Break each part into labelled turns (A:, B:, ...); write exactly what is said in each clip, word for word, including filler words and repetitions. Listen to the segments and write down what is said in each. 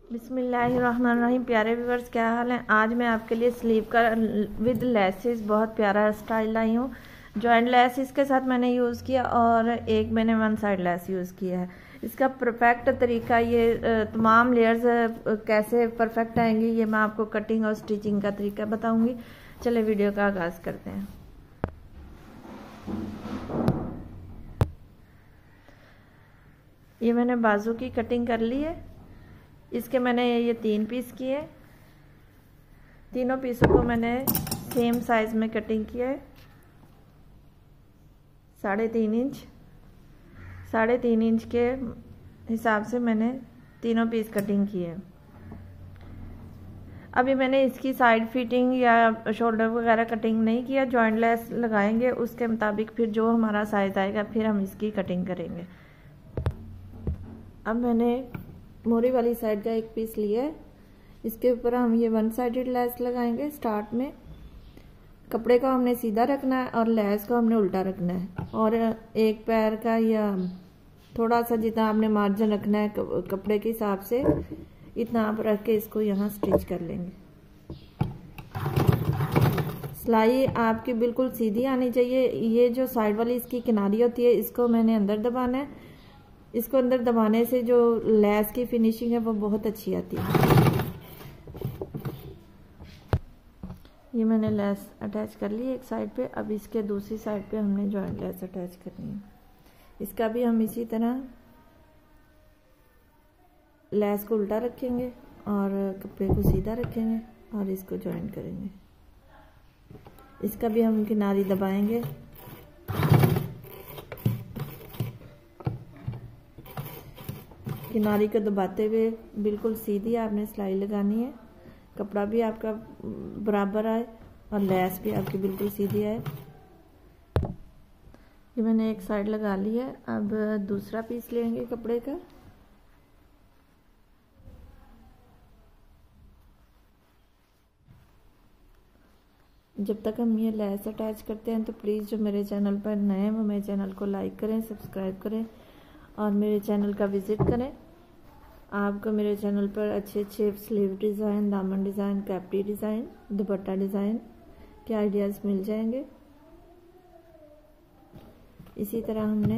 A: बिस्मिल्लाहिर्रहमानिर्रहीम। प्यारे व्यूवर्स, क्या हाल है। आज मैं आपके लिए स्लीव का विद लेसेस बहुत प्यारा स्टाइल लाई हूँ। जॉइंट लेस इसके साथ मैंने यूज़ किया और एक मैंने वन साइड लेस यूज़ किया है। इसका परफेक्ट तरीका, ये तमाम लेयर्स कैसे परफेक्ट आएंगी, ये मैं आपको कटिंग और स्टिचिंग का तरीका बताऊँगी। चले वीडियो का आगाज़ करते हैं। ये मैंने बाजू की कटिंग कर ली है। इसके मैंने ये तीन पीस किए, तीनों पीसों को मैंने सेम साइज में कटिंग किया है। साढ़े तीन इंच साढ़े तीन इंच के हिसाब से मैंने तीनों पीस कटिंग की है। अभी मैंने इसकी साइड फिटिंग या शोल्डर वगैरह कटिंग नहीं किया। जॉइंट लेस लगाएंगे, उसके मुताबिक फिर जो हमारा साइज आएगा फिर हम इसकी कटिंग करेंगे। अब मैंने मोरी वाली साइड का एक पीस लिया है। इसके ऊपर हम ये वन साइडेड लेस लगाएंगे। स्टार्ट में कपड़े को हमने सीधा रखना है और लेस को हमने उल्टा रखना है, और एक पैर का या थोड़ा सा जितना आपने मार्जिन रखना है कपड़े के हिसाब से, इतना आप रख के इसको यहाँ स्टिच कर लेंगे। सिलाई आपकी बिल्कुल सीधी आनी चाहिए। ये जो साइड वाली इसकी किनारी होती है, इसको मैंने अंदर दबाना है। इसको अंदर दबाने से जो लेस की फिनिशिंग है वो बहुत अच्छी आती है। ये मैंने लेस अटैच कर ली एक साइड पे। अब इसके दूसरी साइड पे हमने जॉइंट लेस अटैच करनी है। इसका भी हम इसी तरह लेस को उल्टा रखेंगे और कपड़े को सीधा रखेंगे और इसको जॉइंट करेंगे। इसका भी हम किनारी दबाएंगे। किनारी को दबाते हुए बिल्कुल सीधी आपने सिलाई लगानी है। कपड़ा भी आपका बराबर आए और लेस भी आपकी बिल्कुल सीधी आए। ये मैंने एक साइड लगा ली है। अब दूसरा पीस लेंगे कपड़े का। जब तक हम ये लेस अटैच करते हैं तो प्लीज़ जो मेरे चैनल पर नए हैं वो मेरे चैनल को लाइक करें, सब्सक्राइब करें और मेरे चैनल का विज़िट करें। आपको मेरे चैनल पर अच्छे अच्छे स्लीव डिज़ाइन, दामन डिज़ाइन, कैप्टी डिज़ाइन, दुपट्टा डिज़ाइन के आइडियाज़ मिल जाएंगे। इसी तरह हमने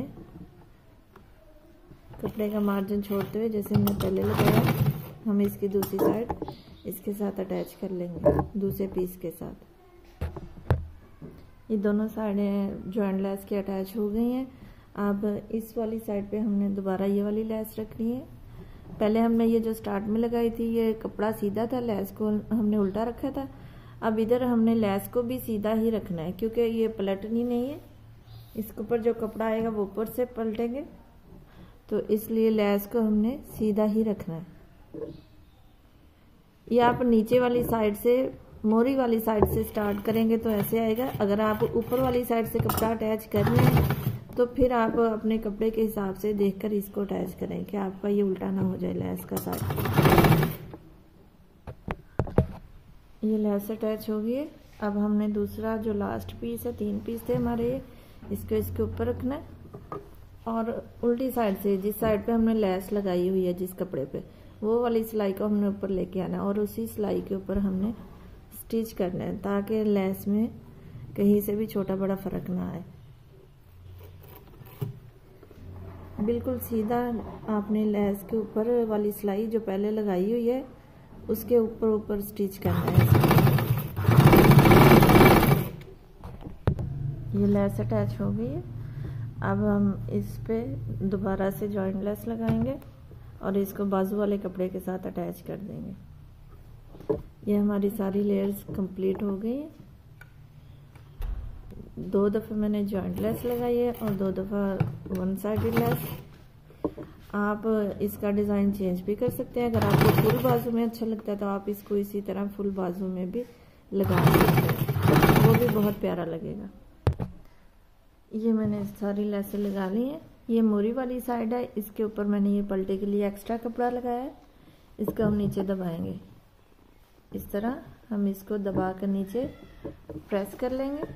A: कपड़े का मार्जिन छोड़ते हुए, जैसे हमने पहले लगाया, हम इसकी दूसरी साइड इसके साथ अटैच कर लेंगे, दूसरे पीस के साथ। ये दोनों साइडें जॉइंट लेस के अटैच हो गई हैं। अब इस वाली साइड पे हमने दोबारा ये वाली लेस रखनी है। पहले हमने ये जो स्टार्ट में लगाई थी, ये कपड़ा सीधा था, लेस को हमने उल्टा रखा था। अब इधर हमने लेस को भी सीधा ही रखना है, क्योंकि ये पलटनी नहीं है। इसके ऊपर जो कपड़ा आएगा वो ऊपर से पलटेंगे, तो इसलिए लेस को हमने सीधा ही रखना है। ये आप नीचे वाली साइड से, मोरी वाली साइड से स्टार्ट करेंगे तो ऐसे आएगा। अगर आप ऊपर वाली साइड से कपड़ा अटैच कर रहे हैं तो फिर आप अपने कपड़े के हिसाब से देखकर इसको अटैच करें कि आपका ये उल्टा ना हो जाए लेस का साइड। ये लेस अटैच हो गई है। अब हमने दूसरा जो लास्ट पीस है, तीन पीस थे हमारे ये, इसको इसके ऊपर रखना है और उल्टी साइड से, जिस साइड पे हमने लेस लगाई हुई है जिस कपड़े पे, वो वाली सिलाई को हमने ऊपर लेके आना है और उसी सिलाई के ऊपर हमने स्टिच करना है, ताकि लेस में कहीं से भी छोटा बड़ा फर्क ना आए। बिल्कुल सीधा आपने लेस के ऊपर वाली सिलाई जो पहले लगाई हुई है उसके ऊपर ऊपर स्टिच करना है। ये लेस अटैच हो गई है। अब हम इस पे दोबारा से जॉइंट लेस लगाएंगे और इसको बाजू वाले कपड़े के साथ अटैच कर देंगे। ये हमारी सारी लेयर्स कंप्लीट हो गई हैं। दो दफ़ा मैंने जॉइंट लेस लगाई है और दो दफ़ा वन साइडेड लेस। आप इसका डिज़ाइन चेंज भी कर सकते हैं। अगर आपको फुल बाजू में अच्छा लगता है तो आप इसको इसी तरह फुल बाजू में भी लगा सकते हैं, वो भी बहुत प्यारा लगेगा। ये मैंने सारी लेसें लगा ली हैं। ये मोरी वाली साइड है, इसके ऊपर मैंने ये पलटे के लिए एक्स्ट्रा कपड़ा लगाया है। इसको हम नीचे दबाएंगे। इस तरह हम इसको दबा कर नीचे प्रेस कर लेंगे।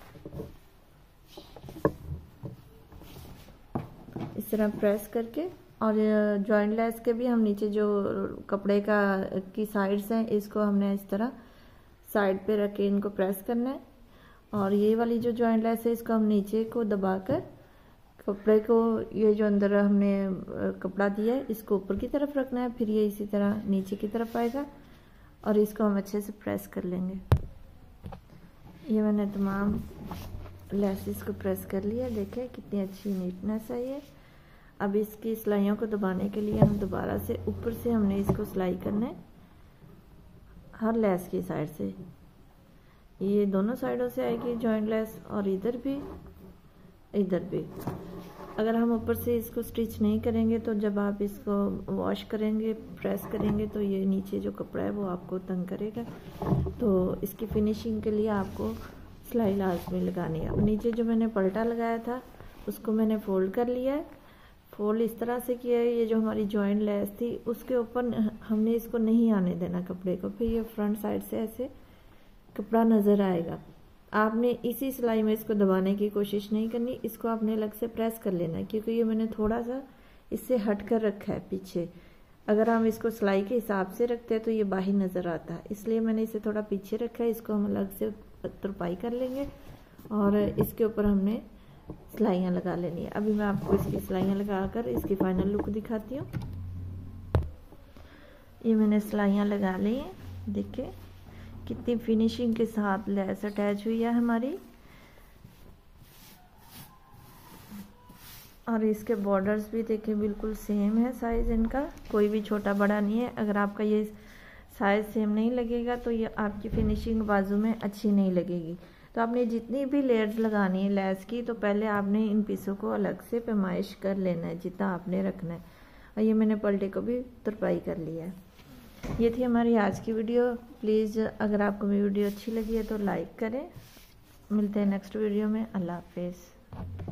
A: इस तरह प्रेस करके और जॉइंट लेस के भी हम नीचे जो कपड़े का की साइड्स हैं इसको हमने इस तरह साइड पे रख के इनको प्रेस करना है। और ये वाली जो जॉइंट लेस है इसको हम नीचे को दबाकर कपड़े को, ये जो अंदर हमने कपड़ा दिया है इसको ऊपर की तरफ रखना है, फिर ये इसी तरह नीचे की तरफ आएगा और इसको हम अच्छे से प्रेस कर लेंगे। ये मैंने तमाम लेसेस को प्रेस कर लिया, देखें कितनी अच्छी नीटनेस है ये। अब इसकी सिलाइयों को दबाने के लिए हम दोबारा से ऊपर से हमने इसको सिलाई करना है हर लेस की साइड से। ये दोनों साइडों से आएगी जॉइंट लेस और इधर भी इधर भी। अगर हम ऊपर से इसको स्टिच नहीं करेंगे तो जब आप इसको वॉश करेंगे, प्रेस करेंगे तो ये नीचे जो कपड़ा है वो आपको तंग करेगा। तो इसकी फिनिशिंग के लिए आपको सिलाई लाजमी लगानी है। अब नीचे जो मैंने पलटा लगाया था उसको मैंने फोल्ड कर लिया है। फोल्ड इस तरह से किया है, ये जो हमारी जॉइंट लेस थी उसके ऊपर हमने इसको नहीं आने देना कपड़े को, फिर ये फ्रंट साइड से ऐसे कपड़ा नज़र आएगा। आपने इसी सिलाई में इसको दबाने की कोशिश नहीं करनी, इसको आपने अलग से प्रेस कर लेना है क्योंकि ये मैंने थोड़ा सा इससे हट कर रखा है पीछे। अगर हम इसको सिलाई के हिसाब से रखते हैं तो ये बाहर नज़र आता है, इसलिए मैंने इसे थोड़ा पीछे रखा है। इसको हम अलग से तुरपाई कर लेंगे और इसके ऊपर हमने सिलाइयाँ लगा लेनी है। अभी मैं आपको इसकी सिलाइयाँ लगाकर इसकी फाइनल लुक दिखाती हूँ। ये मैंने सिलाइयाँ लगा ली हैं, देखिए कितनी फिनिशिंग के साथ लेस अटैच हुई है हमारी। और इसके बॉर्डर्स भी देखिए बिल्कुल सेम है, साइज़ इनका कोई भी छोटा बड़ा नहीं है। अगर आपका ये साइज़ सेम नहीं लगेगा तो ये आपकी फिनिशिंग बाजू में अच्छी नहीं लगेगी। तो आपने जितनी भी लेयर्स लगानी है लेस की तो पहले आपने इन पीसों को अलग से पैमाइश कर लेना है जितना आपने रखना है। और ये मैंने पलटे को भी तुरपाई कर लिया है। ये थी हमारी आज की वीडियो। प्लीज़ अगर आपको मेरी वीडियो अच्छी लगी है तो लाइक करें। मिलते हैं नेक्स्ट वीडियो में। अल्लाह हाफिज़।